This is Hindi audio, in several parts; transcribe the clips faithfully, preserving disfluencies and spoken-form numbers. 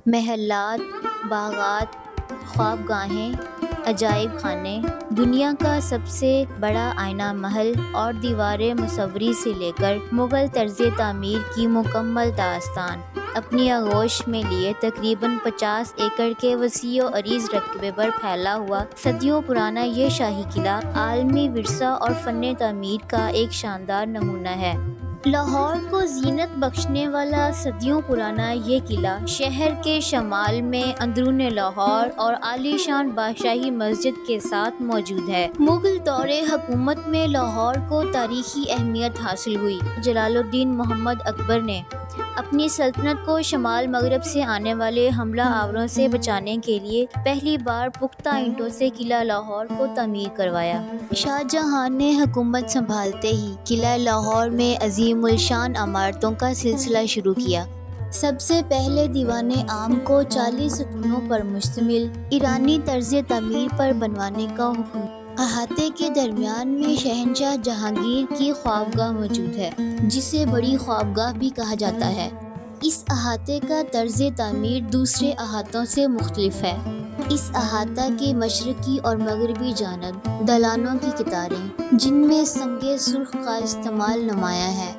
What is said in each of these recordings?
महलात, बागात, ख्वाबगाहें, अजायब खाने, दुनिया का सबसे बड़ा आईना महल और दीवारें मुसव्वरी से लेकर मुग़ल तर्ज़ तामीर की मुकम्मल दास्तान अपनी आगोश में लिए तकरीबन पचास एकड़ के वसीअ व अरीज़ रकबे पर फैला हुआ सदियों पुराना ये शाही किला आलमी विरसा और फ़न तामीर का एक शानदार नमूना है। लाहौर को जीनत बख्शने वाला सदियों पुराना ये किला शहर के शमाल में अंदरून लाहौर और आलीशान बादशाही मस्जिद के साथ मौजूद है। मुग़ल दौरे हुकूमत में लाहौर को तारीखी अहमियत हासिल हुई। जलालुद्दीन मोहम्मद अकबर ने अपनी सल्तनत को शमाल मगरब से आने वाले हमला आवरों से बचाने के लिए पहली बार पुख्ता ईंटों से किला लाहौर को तमीर करवाया। शाहजहां ने हुकूमत संभालते ही किला लाहौर में अजीमुल शान इमारतों का सिलसिला शुरू किया। सबसे पहले दीवाने आम को चालीस सतूनों पर मुश्तमिल ईरानी तर्ज तमीर पर बनवाने का हुक्म। अहाते के दरमियान में शहंशाह जहांगीर की ख्वाबगाह मौजूद है, जिसे बड़ी ख्वाबगाह भी कहा जाता है। इस अहाते का तर्ज तामीर दूसरे अहातों से मुख्तलिफ है। इस अहाता के मशरकी और मगरबी जानब दलानों की कितारें, जिनमें संगे सुर्ख का इस्तेमाल नुमाया है।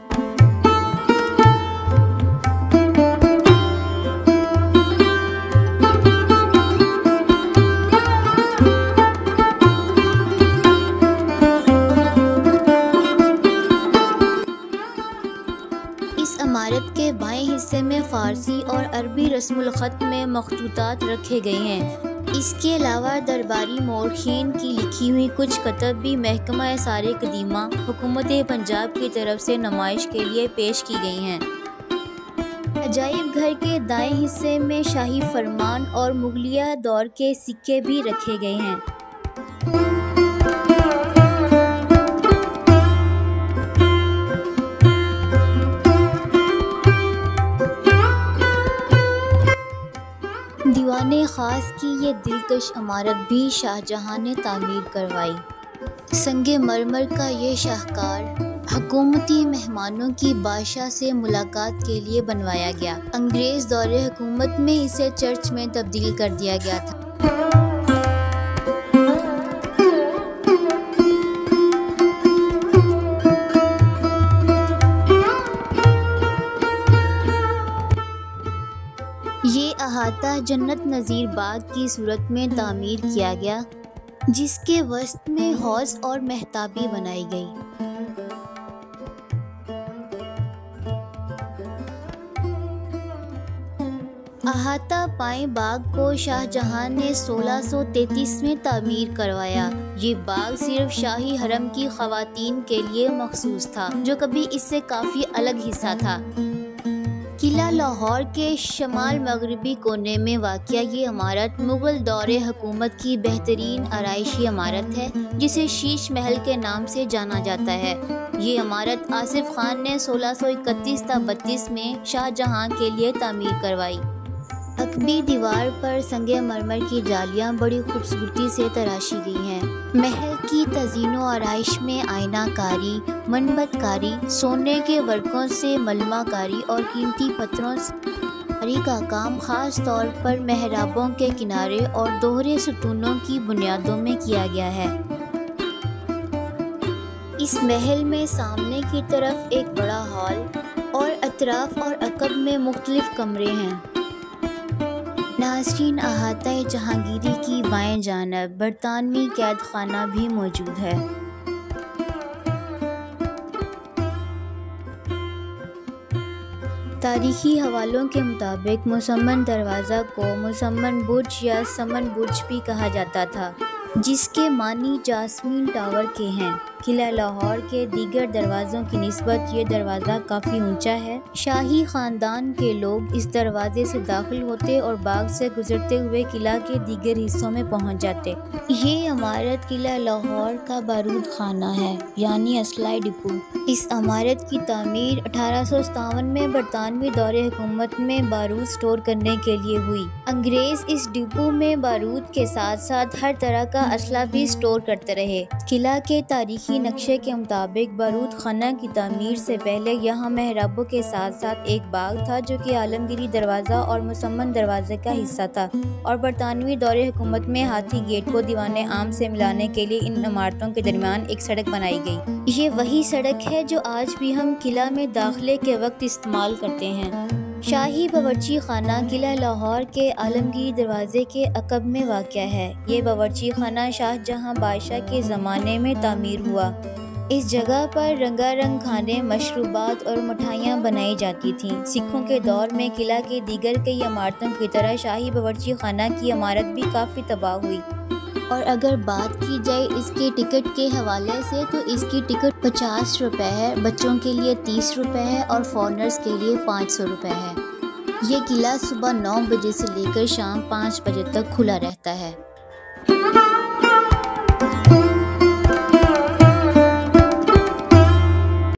इमारत के बाएं हिस्से में फ़ारसी और अरबी रस्मुल ख़त में मखतूतात रखे गए हैं। इसके अलावा दरबारी मौरखीन की लिखी हुई कुछ कतब भी महकमा आसार कदीमा हुकूमत पंजाब की तरफ से नुमाइश के लिए पेश की गई हैं। अजायब घर के दाएं हिस्से में शाही फरमान और मुगलिया दौर के सिक्के भी रखे गए हैं। दीवाने ख़ास की ये दिलकश इमारत भी शाहजहां ने तामीर करवाई। संगे मरमर का ये शाहकार हुकूमती मेहमानों की बादशाह से मुलाकात के लिए बनवाया गया। अंग्रेज़ दौरे हुकूमत में इसे चर्च में तब्दील कर दिया गया था। ये अहाता जन्नत नज़ीर बाग की सूरत में तामीर किया गया, जिसके वसत में हौज़ और महताबी बनाई गई। अहाता पाए बाग को शाहजहां ने सोलह सौ तैंतीस में तामीर करवाया। ये बाग सिर्फ शाही हरम की ख़वातीन के लिए मखसूस था, जो कभी इससे काफ़ी अलग हिस्सा था। किला लाहौर के शमाल मगरबी कोने में वाक़िया ये इमारत मुग़ल दौरे हुकूमत की बेहतरीन आराइशी इमारत है, जिसे शीश महल के नाम से जाना जाता है। ये इमारत आसिफ खान ने सोलह सौ इकतीस ता बत्तीस में शाहजहां के लिए तामीर करवाई। अकबी दीवार पर संगे मरमर की जालियां बड़ी खूबसूरती से तराशी गई हैं। महल की तज़ीनो आराइश में आईनाकारी, मनबतकारी, सोने के वर्कों से मलमाकारी और कीमती पत्थरों से का काम खास तौर पर मेहराबों के किनारे और दोहरे सतूनों की बुनियादों में किया गया है। इस महल में सामने की तरफ एक बड़ा हॉल और अतराफ और अकब में मुख्तलिफ कमरे हैं। नाज़रीन, अहाता जहांगीरी की बाएं जानब बरतानवी कैद खाना भी मौजूद है। तारीखी हवालों के मुताबिक मुसम्मन दरवाज़ा को मुसम्मन बुर्ज या समन बुर्ज भी कहा जाता था, जिसके मानी जास्मीन टावर के हैं। किला लाहौर के दीगर दरवाज़ों की निस्बत ये दरवाज़ा काफ़ी ऊंचा है। शाही ख़ानदान के लोग इस दरवाजे से दाखिल होते और बाग से गुजरते हुए किला के दीगर हिस्सों में पहुंच जाते। ये इमारत किला लाहौर का बारूद खाना है, यानी असलाई डिपो। इस इमारत की तामीर अठारह सौ सतावन में बरतानवी दौरे हुकूमत में बारूद स्टोर करने के लिए हुई। अंग्रेज़ इस डिपो में बारूद के साथ साथ हर तरह का का असला भी स्टोर करते रहे। किला के तारीखी नक्शे के मुताबिक बारूद खाना की तामीर से पहले यहाँ महराबों के साथ साथ एक बाग था जो कि आलमगीरी दरवाज़ा और मुसम्मन दरवाजे का हिस्सा था, और बरतानवी दौरे हुकूमत में हाथी गेट को दीवाने आम से मिलाने के लिए इन इमारतों के दरमियान एक सड़क बनाई गई। ये वही सड़क है जो आज भी हम किला में दाखिले के वक्त इस्तेमाल करते हैं। शाही बावर्ची खाना किला लाहौर के आलमगीर दरवाजे के अकब में वाक़या है। ये बावर्ची खाना शाहजहां बादशाह के ज़माने में तामीर हुआ। इस जगह पर रंगारंग खाने, मशरूबात और मिठाइयाँ बनाई जाती थीं। सिखों के दौर में किला के दीगर कई इमारतों की तरह शाही बावर्ची खाना की इमारत भी काफ़ी तबाह हुई। और अगर बात की जाए इसके टिकट के हवाले से तो इसकी टिकट पचास रुपये है, बच्चों के लिए तीस रुपये है और फॉरनर्स के लिए पाँच सौ रुपये है। ये किला सुबह नौ बजे से लेकर शाम पाँच बजे तक खुला रहता है।